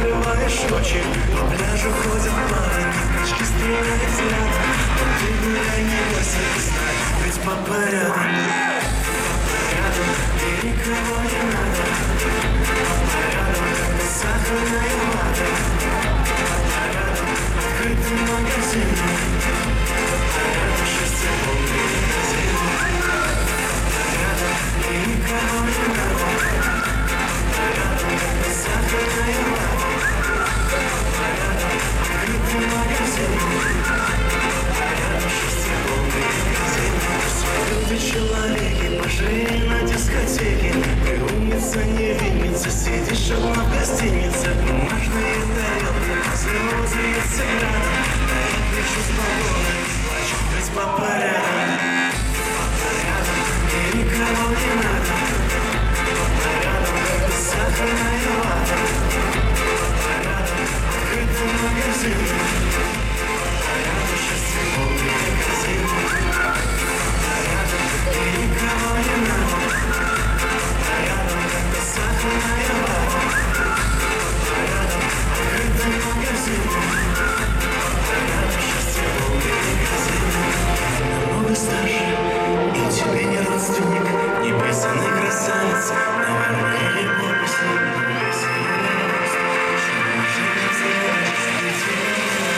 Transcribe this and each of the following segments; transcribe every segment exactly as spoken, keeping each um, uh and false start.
закрываешь очи. По пляжу ходят пары, качки стреляют взгляд. Но ты гуляй, не бойся, ты знай, ведь папа рядом. Папа рядом, и никого не надо. Папа рядом, как сахарная вата. Папа рядом, открытый магазин. Папа рядом, счастье полный магазин. Папа рядом, и никого не надо. Папа рядом, как сахарная вата. Папа рядом, открытый магазин. Папа рядом, счастье полный магазин. Все люди человеки, пошли на дискотеке. Ты умница, невинница, сидишь одна в гостинице. Бумажные тарелки, слезы и цыгана. Да я кричу с балкона, плачу, ведь папа рядом. Папа рядом, и никого не надо. Папа рядом, как сахарная вата. Папа рядом, открытый магазин. Папа рядом, счастье полный магазин. Папа рядом, и никого не надо. Папа рядом, как сахарная вата. Папа рядом, открытый магазин. Папа рядом, счастье полный магазин. Намного старше, и тебе не родственник, неписанный красавец, наверное, не помысли. Если я не рост, что же не сделаешь, если я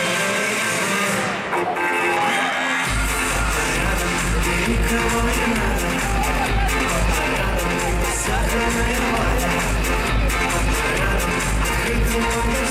не рост? Папа рядом, и никого не надо. Папа рядом, как сахарная вата. Папа рядом, открытый магазин.